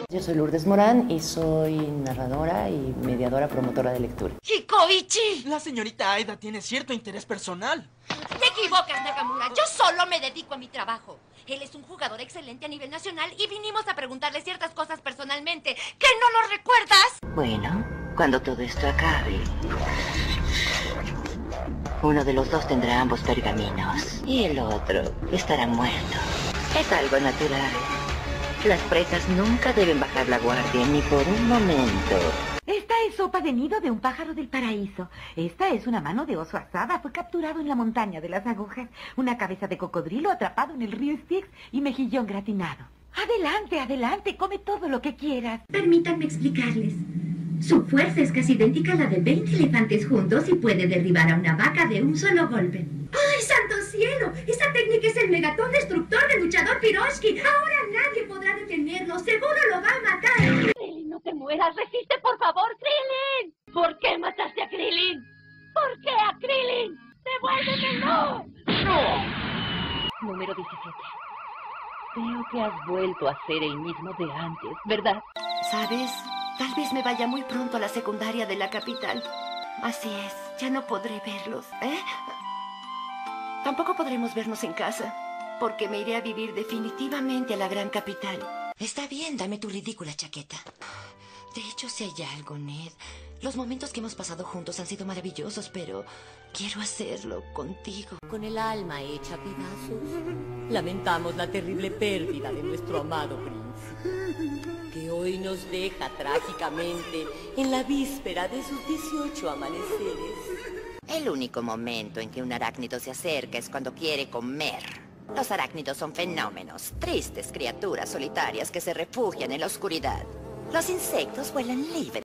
Yo soy Lourdes Morán y soy narradora y mediadora promotora de lectura. ¡Hikoichi! La señorita Aida tiene cierto interés personal. Te equivocas, Nakamura. Yo solo me dedico a mi trabajo. Él es un jugador excelente a nivel nacional y vinimos a preguntarle ciertas cosas personalmente. ¿Que no lo recuerdas? Bueno, cuando todo esto acabe, uno de los dos tendrá ambos pergaminos y el otro estará muerto. Es algo natural. Las presas nunca deben bajar la guardia, ni por un momento. Esta es sopa de nido de un pájaro del paraíso. Esta es una mano de oso asada. Fue capturado en la montaña de las agujas. Una cabeza de cocodrilo atrapado en el río Styx y mejillón gratinado. Adelante, adelante, come todo lo que quieras. Permítanme explicarles. Su fuerza es casi idéntica a la de 20 elefantes juntos y puede derribar a una vaca de un solo golpe. ¡Ay, santo cielo! Esa técnica es el megatón destructor del luchador Piroshki. Ahora nadie podrá detenerlo. Seguro lo va a matar. Krillin, no te mueras. Resiste, por favor, Krillin. ¿Por qué mataste a Krillin? ¿Por qué a Krillin? ¡Devuélvemelo! ¡No! Número 17. Veo que has vuelto a ser el mismo de antes, ¿verdad? ¿Sabes? Tal vez me vaya muy pronto a la secundaria de la capital. Así es, ya no podré verlos, ¿eh? Tampoco podremos vernos en casa, porque me iré a vivir definitivamente a la gran capital. Está bien, dame tu ridícula chaqueta. De hecho, si hay algo, Ned. Los momentos que hemos pasado juntos han sido maravillosos, pero quiero hacerlo contigo. Con el alma hecha a pedazos, lamentamos la terrible pérdida de nuestro amado príncipe, que hoy nos deja trágicamente en la víspera de sus 18 amaneceres. El único momento en que un arácnido se acerca es cuando quiere comer. Los arácnidos son fenómenos, tristes criaturas solitarias que se refugian en la oscuridad. Los insectos vuelan libres.